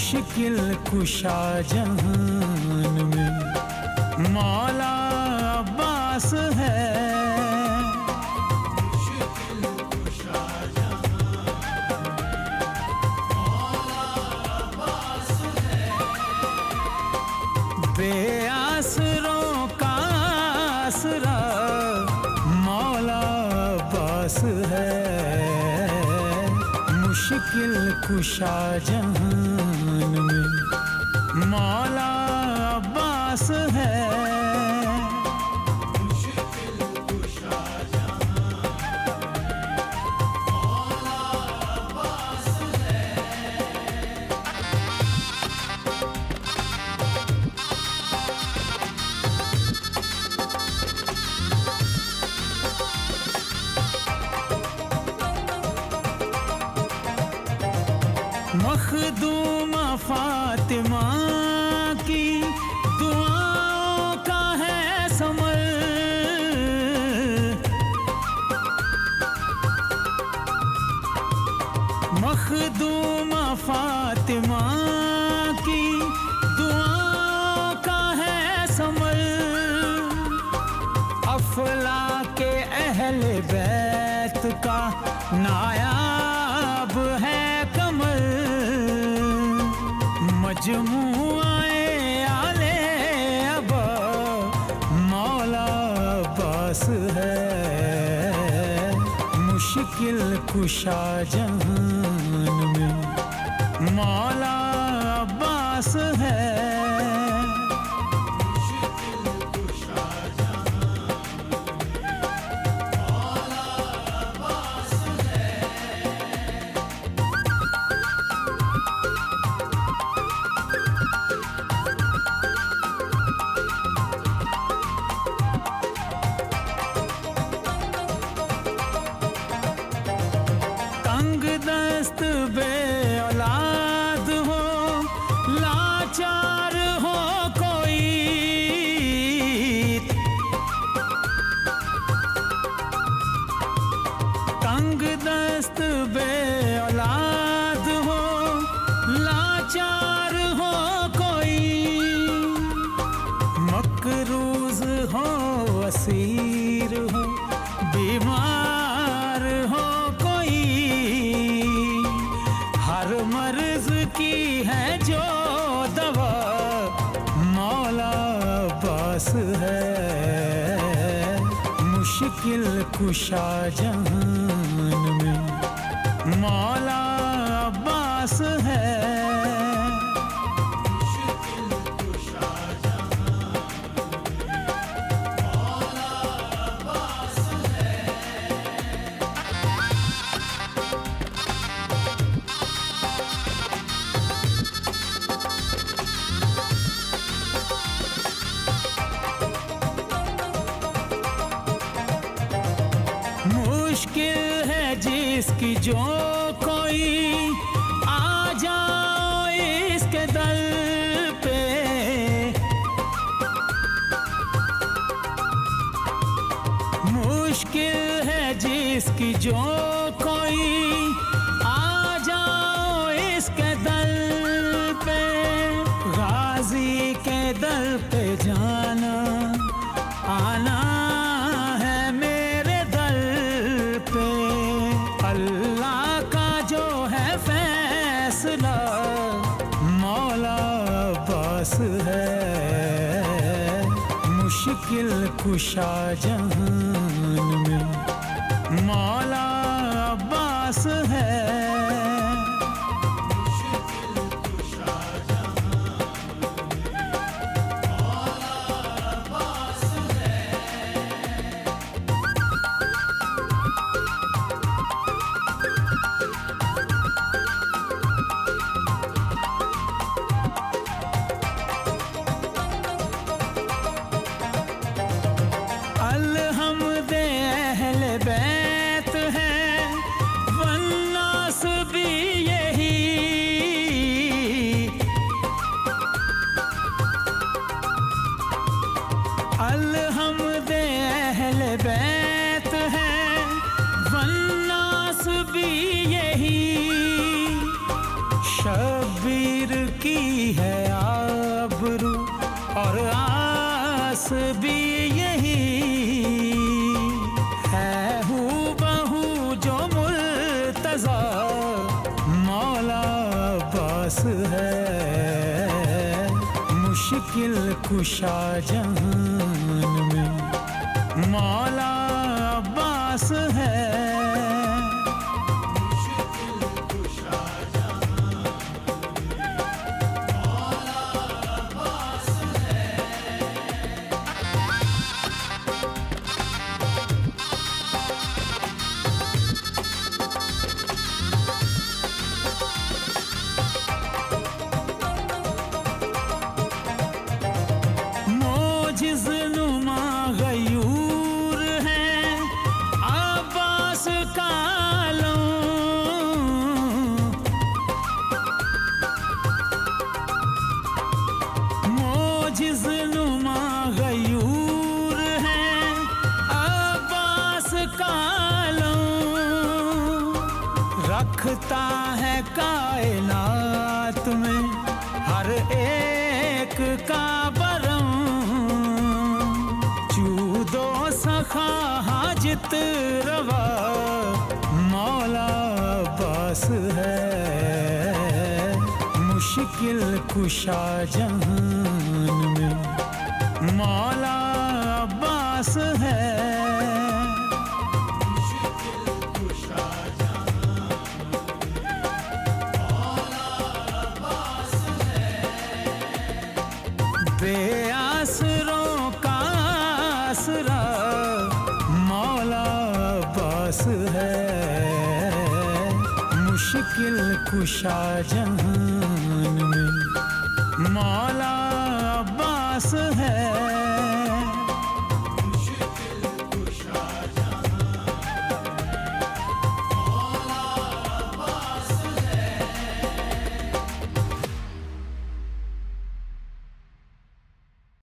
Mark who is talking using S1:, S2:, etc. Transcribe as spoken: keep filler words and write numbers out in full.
S1: मुश्किल कुशा जहान में मौला अब्बास है। मुश्किल कुशा जहान में मौला अब्बास है। बेआसरों का आसरा मौला अब्बास है। मुश्किल कुशा जहान में मौला अब्बास है। मुश्किल कुशा जहान में मौला अब्बास है। मखदूमा फातिमा की दुआओं का है समर। मखदूमा फातिमा की दुआओं का है समर। अफला के अहले बैत का नायाब है कमर। मजमुआए आले अबा मौला अब्बास है। मुश्किल कुशा जहान में मौला अब्बास है। तंग दस्त बे औलाद हो लाचार हो कोई। तंग दस्त बे औलाद हो लाचार हो कोई। मकरूज हो असीर हो बीमार हो कोई। हर मर्ज की है जो दवा मौला अब्बास है। मुश्किल कुशा जहान में मौला अब्बास है। मुश्किल है जिसकी जो कोई आ जाओ इसके दल पे। मुश्किल है जिसकी जो कोई आ जाओ इसके दल पे। गाजी के दल पे जाना आना है मेरे दल पे। अल्लाह का जो है फैसला मौला अब्बास है। मुश्किल कुशा जहान में मौला अब्बास है। अलहम्द अहले बैत है वन्ना मुश्किल कुशा जहान में मौला अब्बास है। मोजिज़नुमा गयूर है अब्बास का मोजिज़नुमा गयूर है अब्बास कालों, रखता है कायनात में हर एक का बरम, चूदो सखा हाजित रवा मौला अब्बास है। मुश्किल कुशा जहान में मौला अब्बास है। बेआसरों का आसरा मौला अब्बास है। मुश्किल कुशा जहान में मौला अब्बास है।